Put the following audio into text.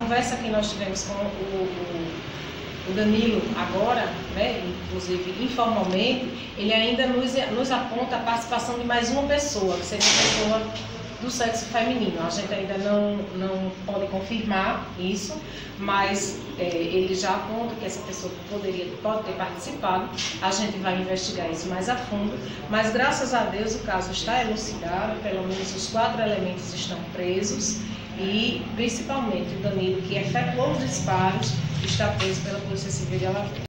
conversa que nós tivemos com o Danilo agora, né, inclusive informalmente, ele ainda nos aponta a participação de mais uma pessoa, que seria uma pessoa do sexo feminino. A gente ainda não pode confirmar isso, mas ele já aponta que essa pessoa pode ter participado. A gente vai investigar isso mais a fundo, mas graças a Deus o caso está elucidado, pelo menos os 4 elementos estão presos e principalmente o Danilo, que efetuou os disparos, está preso pela Polícia Civil de Alagoas.